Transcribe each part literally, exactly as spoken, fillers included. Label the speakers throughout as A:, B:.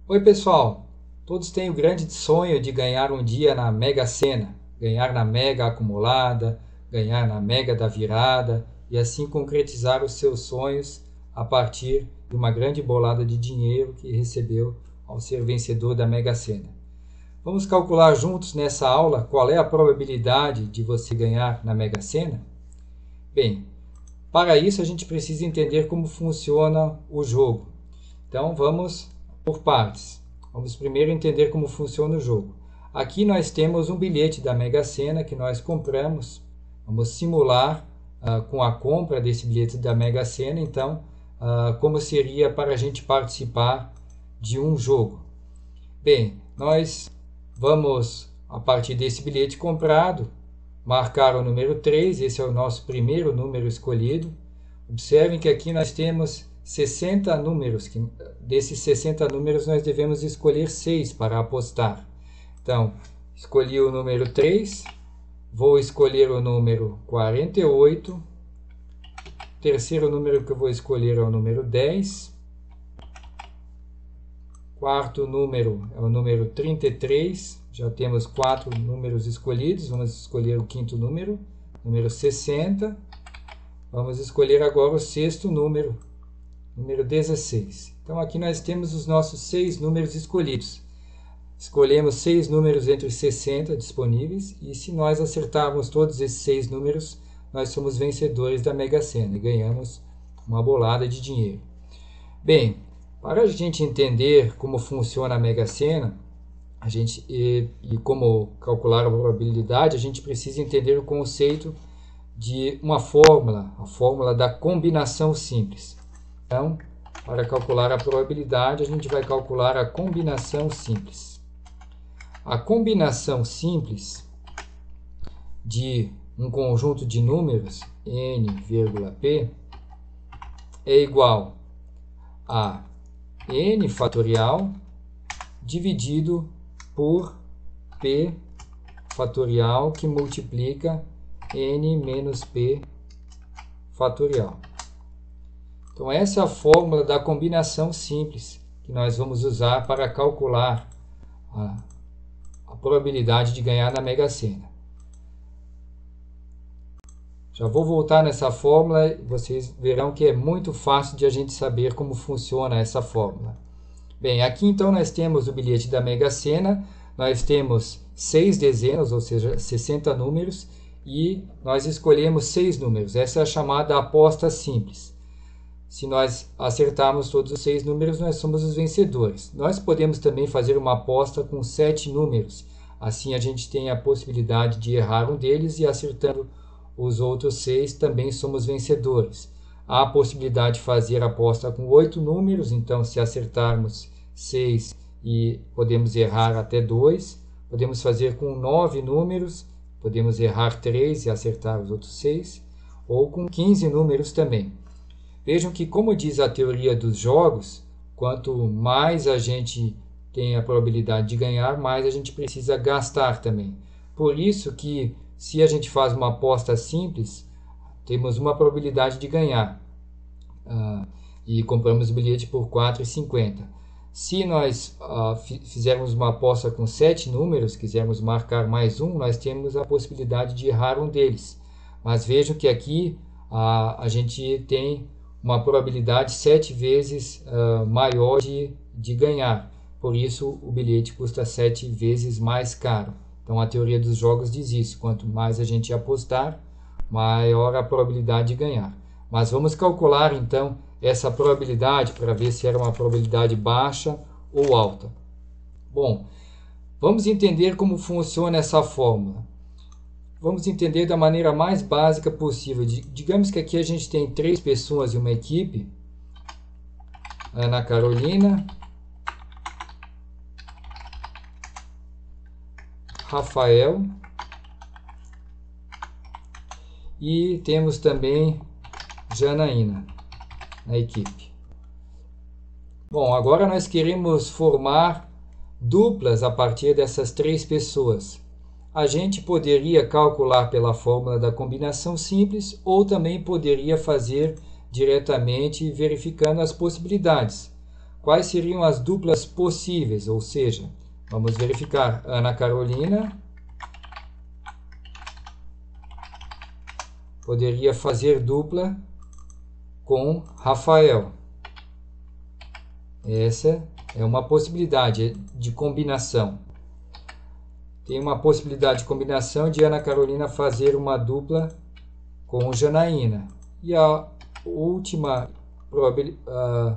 A: Oi pessoal, todos têm o grande sonho de ganhar um dia na Mega Sena, ganhar na Mega acumulada, ganhar na Mega da virada e assim concretizar os seus sonhos a partir de uma grande bolada de dinheiro que recebeu ao ser vencedor da Mega Sena. Vamos calcular juntos nessa aula qual é a probabilidade de você ganhar na Mega Sena? Bem, para isso a gente precisa entender como funciona o jogo. Então vamos por partes. Vamos primeiro entender como funciona o jogo. Aqui nós temos um bilhete da Mega Sena que nós compramos. Vamos simular uh, com a compra desse bilhete da Mega Sena, então, uh, como seria para a gente participar de um jogo. Bem, nós vamos, a partir desse bilhete comprado, marcar o número três, esse é o nosso primeiro número escolhido. Observem que aqui nós temos sessenta números, que desses sessenta números nós devemos escolher seis para apostar. Então, escolhi o número três, vou escolher o número quarenta e oito, o terceiro número que eu vou escolher é o número dez, quarto número é o número trinta e três, já temos quatro números escolhidos, vamos escolher o quinto número, número sessenta, vamos escolher agora o sexto número, número dezesseis. Então aqui nós temos os nossos seis números escolhidos. Escolhemos seis números entre sessenta disponíveis e se nós acertarmos todos esses seis números, nós somos vencedores da Mega Sena e ganhamos uma bolada de dinheiro. Bem, para a gente entender como funciona a Mega Sena a gente, e, e como calcular a probabilidade, a gente precisa entender o conceito de uma fórmula, a fórmula da combinação simples. Então, para calcular a probabilidade, a gente vai calcular a combinação simples. A combinação simples de um conjunto de números, n, p, é igual a n fatorial dividido por p fatorial que multiplica n menos p fatorial. Então essa é a fórmula da combinação simples que nós vamos usar para calcular a, a probabilidade de ganhar na Mega Sena. Já vou voltar nessa fórmula e vocês verão que é muito fácil de a gente saber como funciona essa fórmula. Bem, aqui então nós temos o bilhete da Mega Sena, nós temos seis dezenas, ou seja, sessenta números, e nós escolhemos seis números. Essa é a chamada aposta simples. Se nós acertarmos todos os seis números, nós somos os vencedores. Nós podemos também fazer uma aposta com sete números. Assim a gente tem a possibilidade de errar um deles e acertando os outros seis também somos vencedores. Há a possibilidade de fazer aposta com oito números, então se acertarmos seis e podemos errar até dois. Podemos fazer com nove números, podemos errar três e acertar os outros seis. Ou com quinze números também. Vejam que, como diz a teoria dos jogos, quanto mais a gente tem a probabilidade de ganhar, mais a gente precisa gastar também. Por isso que, se a gente faz uma aposta simples, temos uma probabilidade de ganhar. Uh, e compramos o bilhete por quatro reais e cinquenta centavos. Se nós uh, fizermos uma aposta com sete números, quisermos marcar mais um, nós temos a possibilidade de errar um deles. Mas vejam que aqui uh, a gente tem uma probabilidade sete vezes uh, maior de, de ganhar. Por isso, o bilhete custa sete vezes mais caro. Então, a teoria dos jogos diz isso. Quanto mais a gente apostar, maior a probabilidade de ganhar. Mas vamos calcular, então, essa probabilidade para ver se era uma probabilidade baixa ou alta. Bom, vamos entender como funciona essa fórmula. Vamos entender da maneira mais básica possível. Digamos que aqui a gente tem três pessoas em uma equipe. Ana Carolina, Rafael e temos também Janaína na equipe. Bom, agora nós queremos formar duplas a partir dessas três pessoas. A gente poderia calcular pela fórmula da combinação simples ou também poderia fazer diretamente verificando as possibilidades. quais seriam as duplas possíveis, ou seja, vamos verificar Ana Carolina poderia fazer dupla com Rafael. Essa é uma possibilidade de combinação. Tem uma possibilidade de combinação de Ana Carolina fazer uma dupla com Janaína. E a última uh,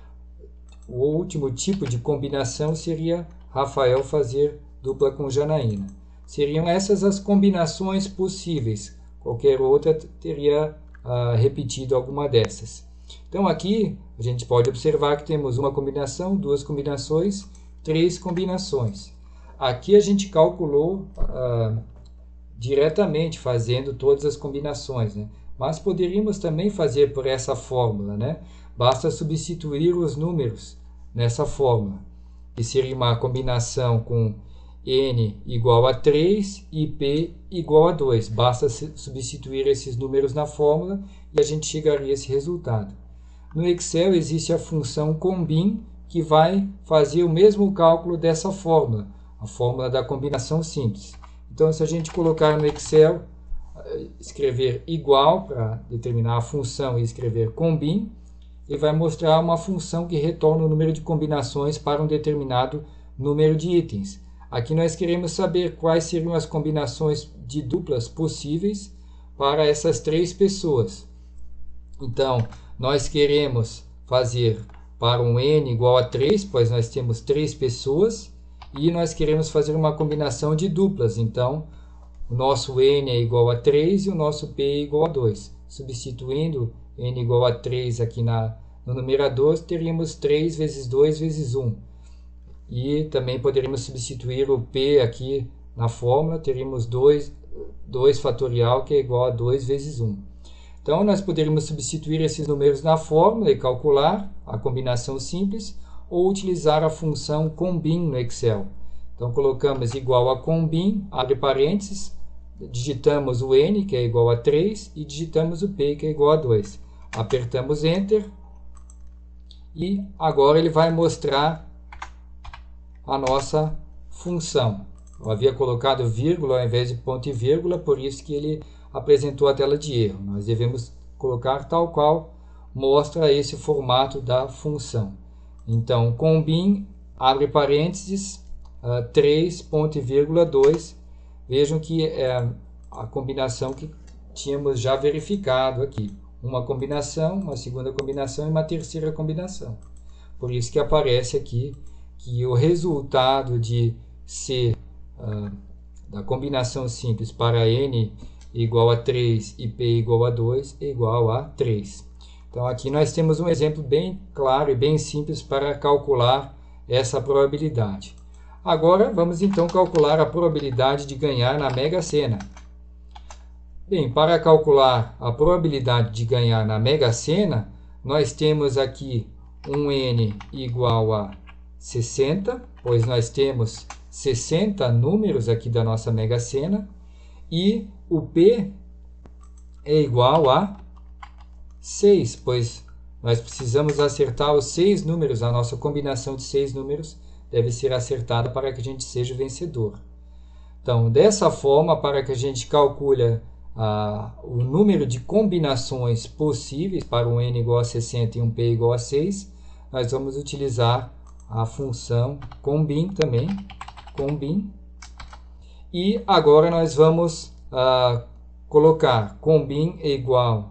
A: o último tipo de combinação seria Rafael fazer dupla com Janaína. Seriam essas as combinações possíveis. Qualquer outra teria uh, repetido alguma dessas. Então aqui a gente pode observar que temos uma combinação, duas combinações, três combinações. Aqui a gente calculou uh, diretamente, fazendo todas as combinações, né? Mas poderíamos também fazer por essa fórmula, né? Basta substituir os números nessa fórmula, que seria uma combinação com n igual a três e p igual a dois. Basta substituir esses números na fórmula e a gente chegaria a esse resultado. No Excel existe a função combin, que vai fazer o mesmo cálculo dessa fórmula, a fórmula da combinação simples. Então, se a gente colocar no Excel, escrever igual para determinar a função e escrever combin, ele vai mostrar uma função que retorna o número de combinações para um determinado número de itens. Aqui nós queremos saber quais seriam as combinações de duplas possíveis para essas três pessoas. Então, nós queremos fazer para um n igual a três, pois nós temos três pessoas, e nós queremos fazer uma combinação de duplas. Então, o nosso n é igual a três e o nosso p é igual a dois. Substituindo n igual a três aqui na, no numerador, teríamos três vezes dois vezes um. E também poderíamos substituir o p aqui na fórmula, teríamos dois, dois fatorial, que é igual a dois vezes um. Então, nós poderíamos substituir esses números na fórmula e calcular a combinação simples, ou utilizar a função combin no Excel. Então, colocamos igual a combin, abre parênteses, digitamos o n, que é igual a três, e digitamos o p, que é igual a dois. Apertamos Enter, e agora ele vai mostrar a nossa função. Eu havia colocado vírgula ao invés de ponto e vírgula, por isso que ele apresentou a tela de erro. Nós devemos colocar tal qual mostra esse formato da função. Então, combin, abre parênteses, uh, três, ponto e vírgula, dois. Vejam que é a combinação que tínhamos já verificado aqui. Uma combinação, uma segunda combinação e uma terceira combinação. Por isso que aparece aqui que o resultado de C uh, da combinação simples para n igual a três e p igual a dois é igual a três. Então aqui nós temos um exemplo bem claro e bem simples para calcular essa probabilidade. Agora vamos então calcular a probabilidade de ganhar na Mega Sena. Bem, para calcular a probabilidade de ganhar na Mega Sena, nós temos aqui um n igual a sessenta, pois nós temos sessenta números aqui da nossa Mega Sena, e o p é igual a seis, pois nós precisamos acertar os seis números, a nossa combinação de seis números deve ser acertada para que a gente seja o vencedor. Então, dessa forma, para que a gente calcule ah, o número de combinações possíveis para um n igual a sessenta e um p igual a seis, nós vamos utilizar a função combin também, combin, e agora nós vamos ah, colocar combin é igual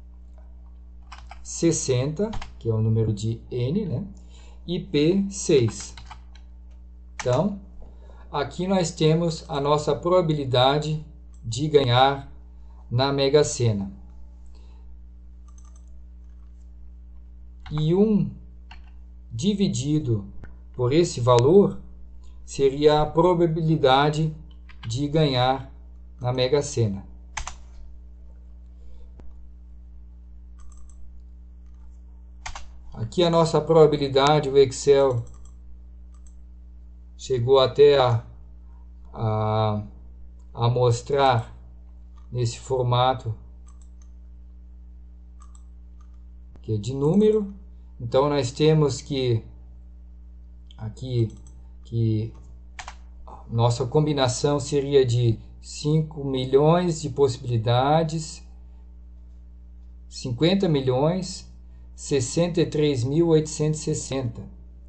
A: sessenta, que é o número de n, né? E p, seis. Então, aqui nós temos a nossa probabilidade de ganhar na Mega Sena. E um dividido por esse valor seria a probabilidade de ganhar na Mega Sena. Aqui a nossa probabilidade, o Excel chegou até a, a, a mostrar nesse formato que é de número. Então nós temos que aqui que nossa combinação seria de cinco milhões de possibilidades, cinquenta milhões, sessenta e três mil oitocentos e sessenta.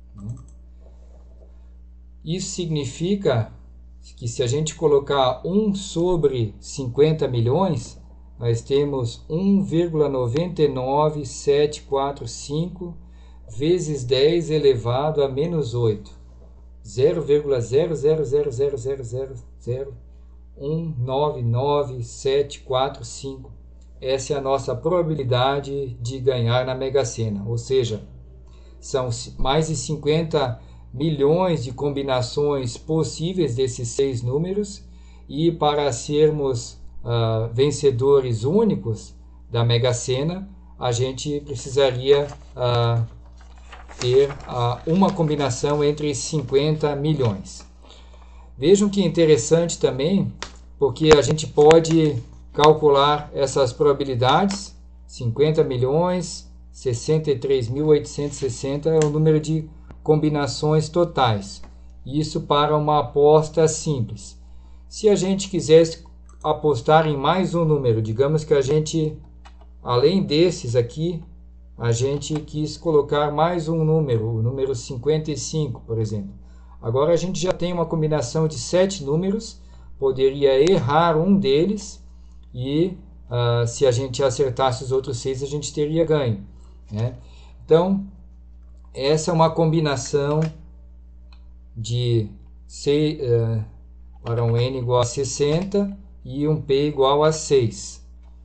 A: Isso significa que se a gente colocar um sobre cinquenta milhões, nós temos um vírgula nove nove sete quatro cinco vezes dez elevado a menos oito. zero vírgula zero zero zero zero zero zero zero um nove nove sete quatro cinco. Essa é a nossa probabilidade de ganhar na Mega Sena, ou seja, são mais de cinquenta milhões de combinações possíveis desses seis números, e para sermos uh, vencedores únicos da Mega Sena, a gente precisaria uh, ter uh, uma combinação entre cinquenta milhões. Vejam que interessante também, porque a gente pode calcular essas probabilidades. Cinquenta milhões, sessenta e três mil oitocentos e sessenta é o número de combinações totais. Isso para uma aposta simples. Se a gente quisesse apostar em mais um número, digamos que a gente, além desses aqui, a gente quis colocar mais um número, o número cinquenta e cinco, por exemplo. Agora a gente já tem uma combinação de sete números, poderia errar um deles e uh, se a gente acertasse os outros seis, a gente teria ganho, né? Então, essa é uma combinação de seis, uh, para um n igual a sessenta e um p igual a seis.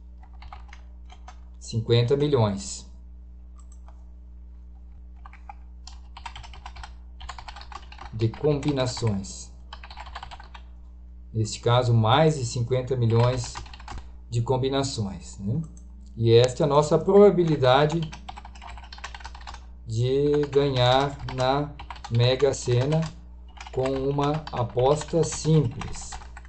A: cinquenta milhões. De combinações. Neste caso, mais de cinquenta milhões de combinações, né? E esta é a nossa probabilidade de ganhar na Mega Sena com uma aposta simples.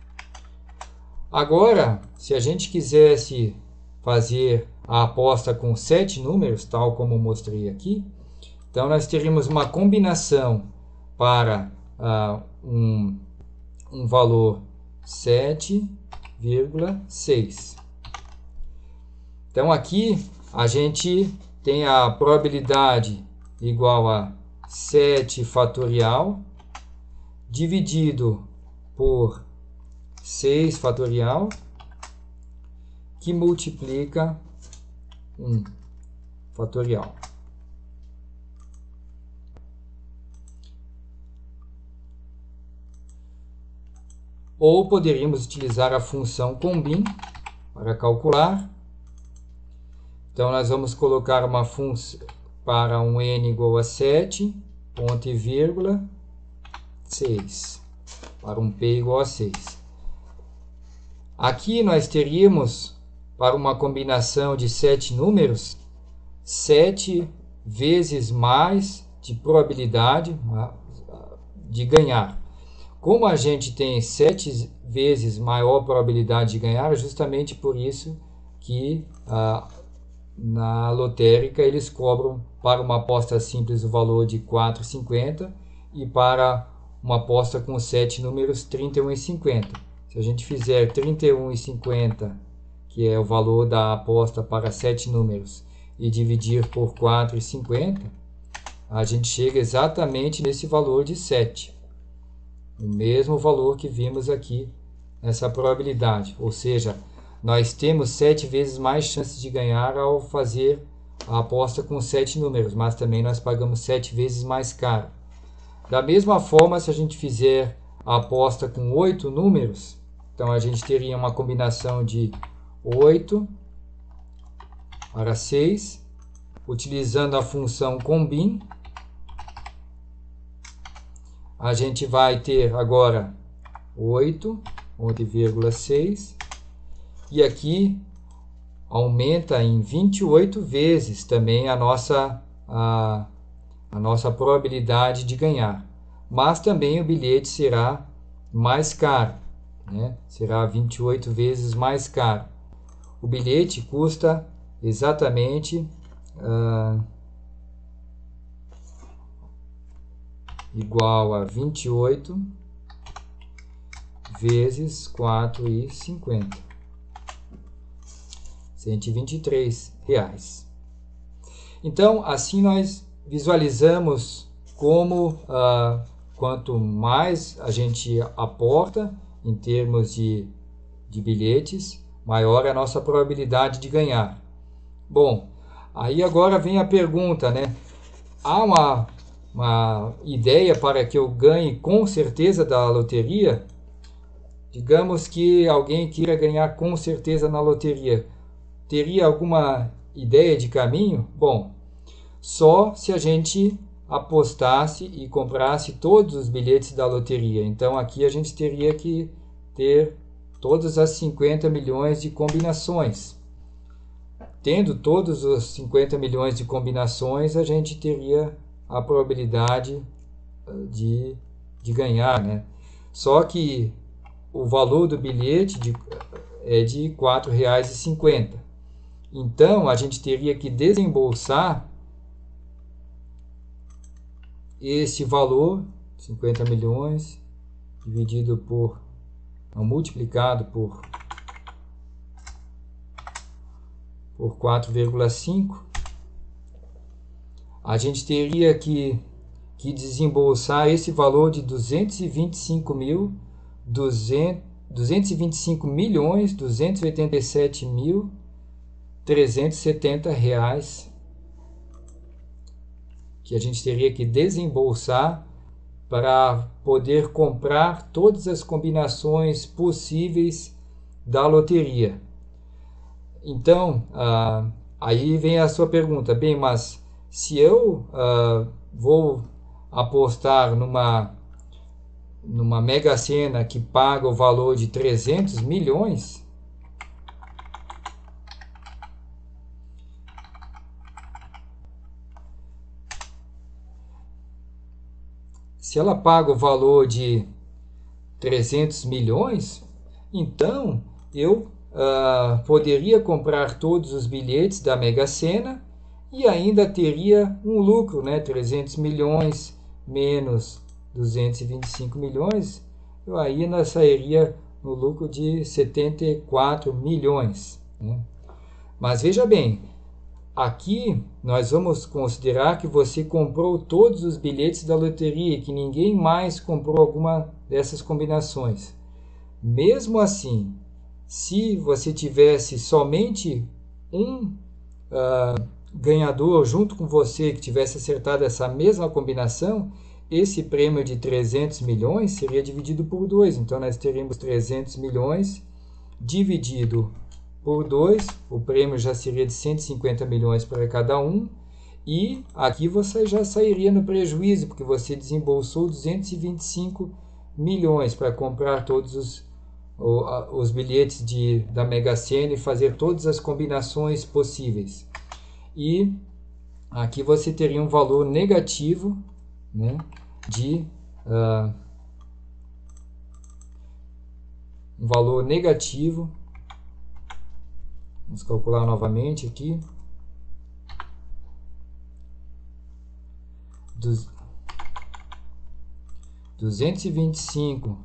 A: Agora, se a gente quisesse fazer a aposta com sete números, tal como mostrei aqui, então nós teríamos uma combinação para uh, um, um valor sete vírgula seis. Então aqui a gente tem a probabilidade igual a sete fatorial dividido por seis fatorial, que multiplica um fatorial. Ou poderíamos utilizar a função combin para calcular. Então, nós vamos colocar uma função para um n igual a sete, ponto e vírgula, seis, para um p igual a seis. Aqui nós teríamos, para uma combinação de sete números, sete vezes mais de probabilidade de ganhar. Como a gente tem sete vezes maior probabilidade de ganhar, é justamente por isso que ah, na lotérica eles cobram para uma aposta simples o valor de quatro reais e cinquenta centavos e para uma aposta com sete números trinta e um reais e cinquenta centavos. Se a gente fizer trinta e um reais e cinquenta centavos, que é o valor da aposta para sete números, e dividir por quatro reais e cinquenta centavos, a gente chega exatamente nesse valor de sete. O mesmo valor que vimos aqui nessa probabilidade, ou seja, nós temos sete vezes mais chances de ganhar ao fazer a aposta com sete números, mas também nós pagamos sete vezes mais caro. Da mesma forma, se a gente fizer a aposta com oito números, então a gente teria uma combinação de oito para seis, utilizando a função combin. A gente vai ter agora oito, ponto e vírgula seis, e aqui aumenta em vinte e oito vezes também a nossa, a, a nossa probabilidade de ganhar. Mas também o bilhete será mais caro, né? Será vinte e oito vezes mais caro. O bilhete custa exatamente... Uh, igual a vinte e oito vezes quatro reais e cinquenta centavos. cento e vinte e três reais. Então, assim nós visualizamos como ah, quanto mais a gente aporta em termos de, de bilhetes, maior é a nossa probabilidade de ganhar. Bom, aí agora vem a pergunta, né? Há uma, uma ideia para que eu ganhe com certeza da loteria? Digamos que alguém queira ganhar com certeza na loteria. Teria alguma ideia de caminho? Bom, só se a gente apostasse e comprasse todos os bilhetes da loteria. Então aqui a gente teria que ter todas as cinquenta milhões de combinações. Tendo todos os cinquenta milhões de combinações, a gente teria a probabilidade de, de ganhar, né? Só que o valor do bilhete de, é de quatro reais e cinquenta centavos. Então a gente teria que desembolsar esse valor, cinquenta milhões, dividido por, não, multiplicado por, por quatro vírgula cinco, a gente teria que, que desembolsar esse valor de duzentos e vinte e cinco mil, duzentos e vinte e cinco milhões, duzentos e oitenta e sete mil, trezentos e setenta reais, que a gente teria que desembolsar para poder comprar todas as combinações possíveis da loteria. Então, ah, aí vem a sua pergunta, bem, mas se eu ah, vou apostar numa, numa Mega Sena que paga o valor de trezentos milhões, se ela paga o valor de trezentos milhões, então eu uh, poderia comprar todos os bilhetes da Mega Sena e ainda teria um lucro, né? trezentos milhões menos duzentos e vinte e cinco milhões, eu ainda sairia no lucro de setenta e quatro milhões. Né? Mas veja bem, aqui nós vamos considerar que você comprou todos os bilhetes da loteria e que ninguém mais comprou alguma dessas combinações. Mesmo assim, se você tivesse somente um uh, ganhador junto com você que tivesse acertado essa mesma combinação, esse prêmio de trezentos milhões seria dividido por dois. Então nós teríamos trezentos milhões dividido por dois, o prêmio já seria de cento e cinquenta milhões para cada um, e aqui você já sairia no prejuízo, porque você desembolsou duzentos e vinte e cinco milhões para comprar todos os, os bilhetes de, da Mega Sena e fazer todas as combinações possíveis. E aqui você teria um valor negativo, né, de uh, um valor negativo. Vamos calcular novamente aqui. duzentos e vinte e cinco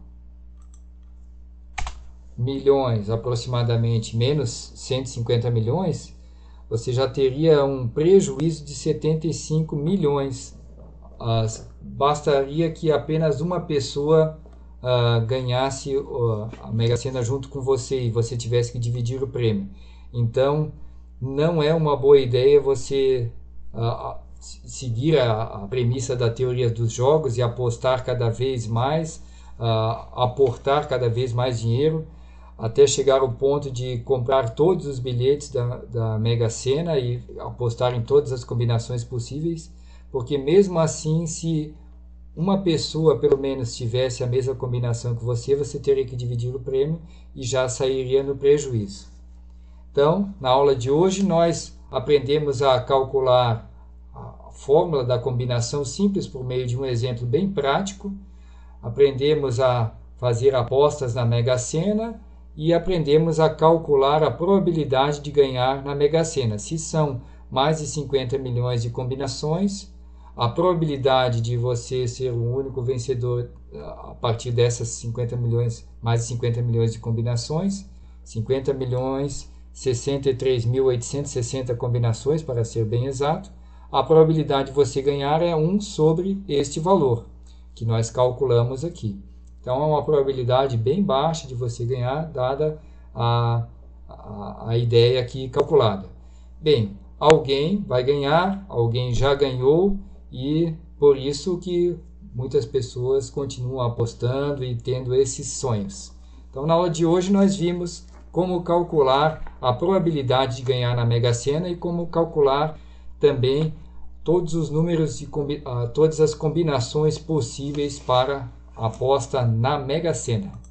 A: milhões aproximadamente menos cento e cinquenta milhões, você já teria um prejuízo de setenta e cinco milhões. Uh, bastaria que apenas uma pessoa uh, ganhasse uh, a Mega Sena junto com você e você tivesse que dividir o prêmio. Então, não é uma boa ideia você uh, seguir a, a premissa da teoria dos jogos e apostar cada vez mais, uh, aportar cada vez mais dinheiro, até chegar ao ponto de comprar todos os bilhetes da, da Mega Sena e apostar em todas as combinações possíveis, porque mesmo assim, se uma pessoa pelo menos tivesse a mesma combinação que você, você teria que dividir o prêmio e já sairia no prejuízo. Então, na aula de hoje, nós aprendemos a calcular a fórmula da combinação simples por meio de um exemplo bem prático. Aprendemos a fazer apostas na Mega Sena e aprendemos a calcular a probabilidade de ganhar na Mega Sena. Se são mais de cinquenta milhões de combinações, a probabilidade de você ser o único vencedor a partir dessas cinquenta milhões, mais de cinquenta milhões de combinações, cinquenta milhões, sessenta e três mil oitocentos e sessenta combinações, para ser bem exato. A probabilidade de você ganhar é um sobre este valor, que nós calculamos aqui. Então, é uma probabilidade bem baixa de você ganhar, dada a, a, a ideia aqui calculada. Bem, alguém vai ganhar, alguém já ganhou, e por isso que muitas pessoas continuam apostando e tendo esses sonhos. Então, na aula de hoje, nós vimos como calcular a probabilidade de ganhar na Mega Sena e como calcular também todos os números de todas as combinações possíveis para a aposta na Mega Sena.